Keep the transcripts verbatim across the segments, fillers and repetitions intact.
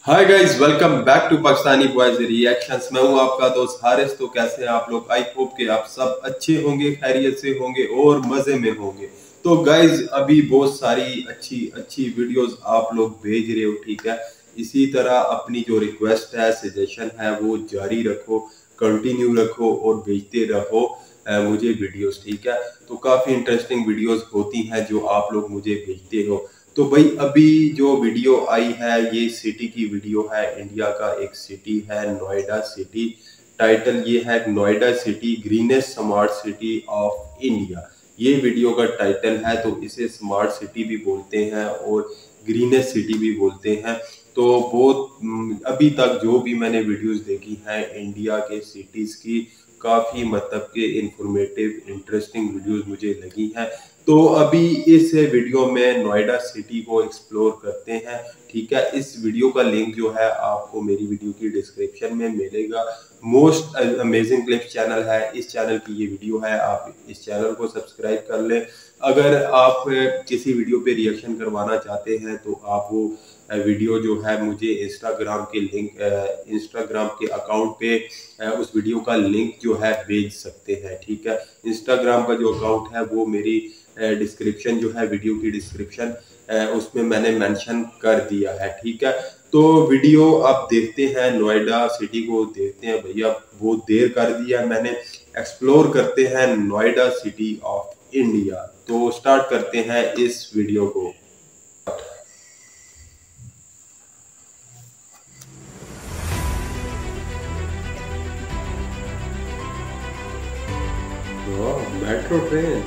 Hi guys, welcome back to Pakistani boys reactions. मैं हूं आपका दोस्त हारिस। तो कैसे हैं आप लोग? आई होप कि आप सब अच्छे होंगे, खैरियत से होंगे और मजे में होंगे। तो गाइस, अभी बहुत सारी अच्छी अच्छी वीडियोस आप लोग भेज रहे हो, ठीक है। इसी तरह अपनी जो रिक्वेस्ट है, सजेशन है, वो जारी रखो, कंटिन्यू रखो और भेजते रहो अ, मुझे वीडियोस, ठीक है। तो काफी इंटरेस्टिंग वीडियोस होती हैं जो आप लोग मुझे भेजते हो। तो भाई, अभी जो वीडियो आई है ये सिटी की वीडियो है। इंडिया का एक सिटी है नोएडा सिटी। टाइटल ये है Noida city greenest smart city of India. ये वीडियो का टाइटल है। तो इसे स्मार्ट सिटी भी बोलते हैं और ग्रीनेस्ट सिटी भी बोलते हैं। तो बहुत हम्म, अभी तक जो भी मैंने वीडियोस देखी हैं इंडिया के सिटीज की, काफी मतलब के इंफॉर्मेटिव इंटरेस्टिंग वीडियोस मुझे लगी हैं। तो अभी इस वीडियो में नोएडा सिटी को एक्सप्लोर करते हैं, ठीक है। इस वीडियो का लिंक जो है आपको मेरी वीडियो की डिस्क्रिप्शन में मिलेगा। मोस्ट अमेजिंग क्लिप्स चैनल है, इस चैनल की ये वीडियो है। आप इस चैनल को सब्सक्राइब कर लें। अगर आप किसी वीडियो पे रिएक्शन करवाना चाहते हैं तो आप वो वीडियो जो है मुझे इंस्टाग्राम के लिंक इंस्टाग्राम के अकाउंट पे उस वीडियो का लिंक जो है भेज सकते हैं, ठीक है। इंस्टाग्राम का जो अकाउंट है वो मेरी डिस्क्रिप्शन जो है, वीडियो की डिस्क्रिप्शन उसमें मैंने मेंशन कर दिया है, ठीक है। तो वीडियो आप देखते हैं, नोएडा सिटी को देखते हैं भैया। बहुत देर कर दिया मैंने। एक्सप्लोर करते हैं नोएडा सिटी ऑफ इंडिया। तो स्टार्ट करते हैं इस वीडियो को। Metro train.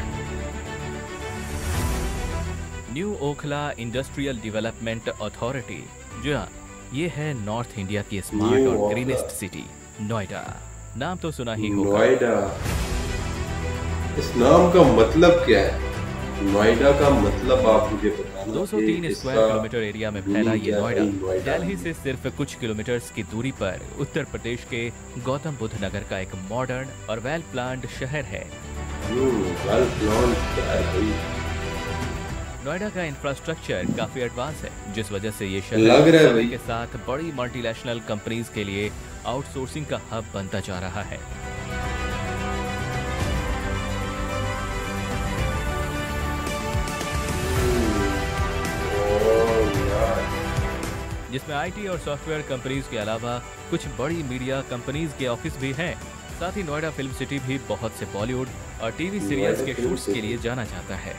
New Okhla industrial development authority, जी हाँ, ये है नॉर्थ इंडिया की स्मार्ट न्यू और ओखला। Greenest city Noida. नाम तो सुना ही होगा। नोएडा, इस नाम का मतलब क्या है? नोएडा का मतलब आप मुझे बताना। दो सौ तीन स्क्वायर किलोमीटर एरिया में फैला ये नोएडा दिल्ली से सिर्फ कुछ किलोमीटर्स की दूरी पर उत्तर प्रदेश के गौतम बुद्ध नगर का एक मॉडर्न और वेल प्लान्ड शहर है। वेल प्लान्ड शहर भाई। नोएडा का इंफ्रास्ट्रक्चर काफी एडवांस है, जिस वजह से ये शहर लग रहा है समय भाई। के साथ बड़ी मल्टीनेशनल कंपनीज के लिए आउटसोर्सिंग का हब बनता जा रहा है। जिसमें आईटी और सॉफ्टवेयर कंपनीज के अलावा कुछ बड़ी मीडिया कंपनीज के ऑफिस भी हैं। साथ ही नोएडा फिल्म सिटी भी बहुत से बॉलीवुड और टीवी सीरियल्स के शूट्स के लिए जाना जाता है।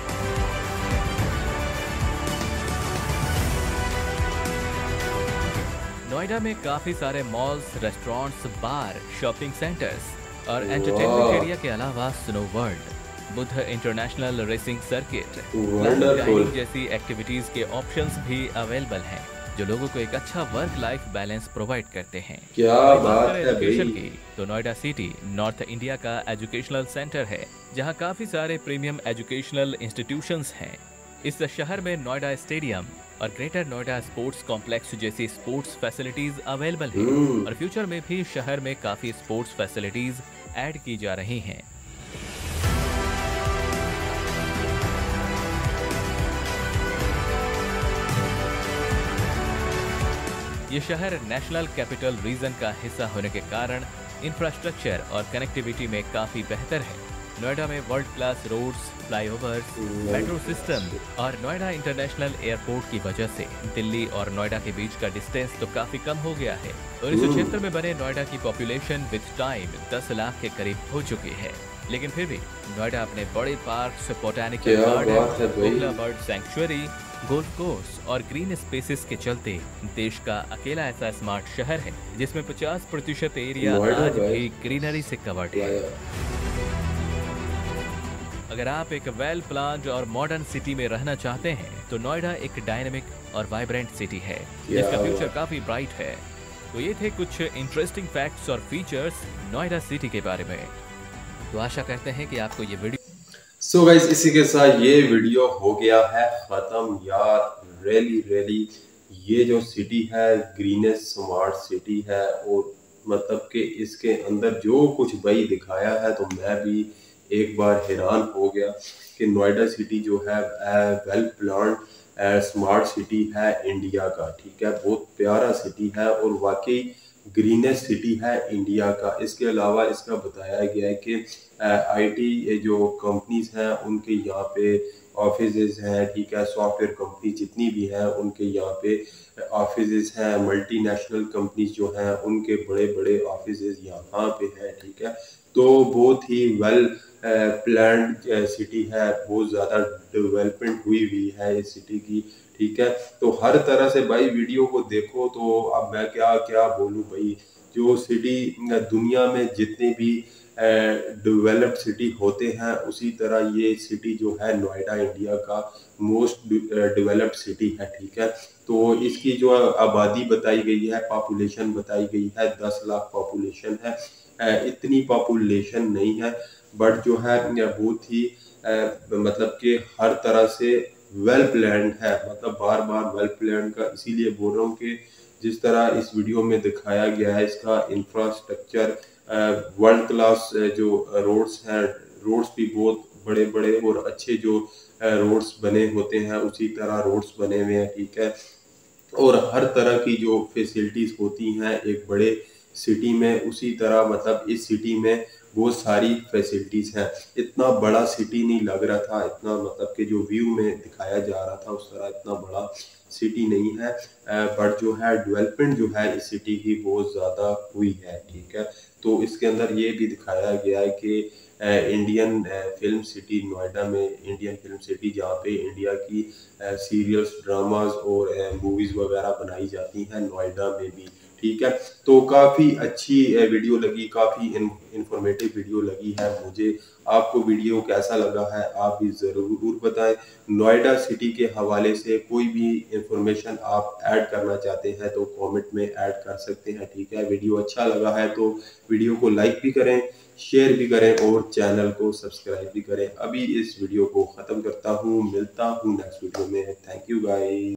नोएडा में काफी सारे malls, restaurants, bar, shopping centres और एंटरटेनमेंट एरिया के अलावा snow world, Buddh international racing circuit, dining जैसी एक्टिविटीज के ऑप्शंस भी अवेलेबल हैं, जो लोगों को एक अच्छा वर्क लाइफ बैलेंस प्रोवाइड करते हैं। क्या वहीं बात करें है एजुकेशन भाई। की, तो नोएडा सिटी नॉर्थ इंडिया का एजुकेशनल सेंटर है, जहां काफी सारे प्रीमियम एजुकेशनल इंस्टीट्यूशंस हैं। इस शहर में नोएडा स्टेडियम और ग्रेटर नोएडा स्पोर्ट्स कॉम्प्लेक्स जैसी स्पोर्ट्स फैसिलिटीज अवेलेबल हैं हम्म। और फ्यूचर में भी शहर में काफी स्पोर्ट्स फैसिलिटीज ऐड की जा रही हैं। ये शहर नेशनल कैपिटल रीजन का हिस्सा होने के कारण इंफ्रास्ट्रक्चर और कनेक्टिविटी में काफी बेहतर है। नोएडा में world class roads, flyovers, metro system और नोएडा इंटरनेशनल एयरपोर्ट की वजह से दिल्ली और नोएडा के बीच का डिस्टेंस तो काफी कम हो गया है। उन्नीस सौ छिहत्तर में बने नोएडा की पॉपुलेशन विद टाइम दस लाख के करीब हो चुकी है। लेकिन फिर भी नोएडा अपने बड़े पार्क्स, बोटानिकल क्या बात है गार्डन, भाई। Okhla bird sanctuary, golf course और ग्रीन स्पेसेस के चलते देश का अकेला ऐसा स्मार्ट शहर है जिसमें पचास प्रतिशत एरिया नोएडा आज भाई। भी ग्रीनरी से कवर्ड है। अगर आप एक वेल प्लान्ड और मॉडर्न सिटी में रहना चाहते हैं तो नोएडा एक डायनेमिक और वाइब्रेंट सिटी है जिसका फ्यूचर काफी ब्राइट है। तो ये थे कुछ इंटरेस्टिंग फैक्ट्स और फीचर्स नोएडा सिटी के बारे में। तो आशा करते हैं कि आपको ये वीडियो सो गाइस, इसी के साथ ये वीडियो हो गया है खत्म यार। रियली रियली ये जो सिटी है ग्रीनेस्ट स्मार्ट सिटी है। और मतलब कि इसके अंदर जो कुछ भाई दिखाया है तो मैं भी एक बार हैरान हो गया कि नोएडा सिटी जो है वेल प्लान्ड स्मार्ट सिटी है इंडिया का, ठीक है। बहुत प्यारा सिटी है और वाकई ग्रीनेस्ट सिटी है इंडिया का। इसके अलावा इसका बताया गया है कि आईटी जो कंपनीज हैं उनके यहाँ पे ऑफिसेज हैं, ठीक है। सॉफ्टवेयर कंपनी जितनी भी हैं उनके यहाँ पे ऑफिसेज हैं। मल्टीनेशनल कंपनीज जो हैं उनके बड़े बड़े ऑफिसेज यहाँ पे हैं, ठीक है। तो बहुत ही वेल प्लान्ड सिटी है, बहुत ज़्यादा डेवलपमेंट हुई हुई है इस सिटी की, ठीक है। तो हर तरह से भाई वीडियो को देखो तो अब मैं क्या क्या बोलूँ भाई। जो सिटी दुनिया में जितने भी डेवलप्ड सिटी होते हैं उसी तरह ये सिटी जो है नोएडा इंडिया का मोस्ट डेवलप्ड सिटी है, ठीक है। तो इसकी जो आबादी बताई गई है, पॉपुलेशन बताई गई है, दस लाख पॉपुलेशन है। इतनी पॉपुलेशन नहीं है बट जो है बहुत ही मतलब कि हर तरह से वेल प्लान्ड है। मतलब बार बार वेल प्लान्ड का इसीलिए बोल रहा हूँ कि जिस तरह इस वीडियो में दिखाया गया है इसका इंफ्रास्ट्रक्चर वर्ल्ड क्लास जो रोड्स हैं, रोड्स भी बहुत बड़े बड़े और अच्छे जो रोड्स बने होते हैं उसी तरह रोड्स बने हुए हैं, ठीक है। और हर तरह की जो फैसिलिटीज़ होती हैं एक बड़े सिटी में उसी तरह मतलब इस सिटी में बहुत सारी फैसिलिटीज़ हैं। इतना बड़ा सिटी नहीं लग रहा था, इतना मतलब कि जो व्यू में दिखाया जा रहा था उस तरह इतना बड़ा सिटी नहीं है। बट जो है डेवलपमेंट जो है इस सिटी की बहुत ज़्यादा हुई है, ठीक है। तो इसके अंदर ये भी दिखाया गया है कि इंडियन फिल्म सिटी नोएडा में, इंडियन फिल्म सिटी जहाँ पे इंडिया की सीरियल्स, ड्रामाज और मूवीज़ वगैरह बनाई जाती हैं नोएडा में भी, ठीक है। तो काफ़ी अच्छी वीडियो लगी, काफ़ी इंफॉर्मेटिव वीडियो लगी है मुझे। आपको वीडियो कैसा लगा है आप भी ज़रूर बताएं। नोएडा सिटी के हवाले से कोई भी इंफॉर्मेशन आप ऐड करना चाहते हैं तो कमेंट में ऐड कर सकते हैं, ठीक है। वीडियो अच्छा लगा है तो वीडियो को लाइक भी करें, शेयर भी करें और चैनल को सब्सक्राइब भी करें। अभी इस वीडियो को ख़त्म करता हूँ, मिलता हूँ नेक्स्ट वीडियो में। Thank you guys.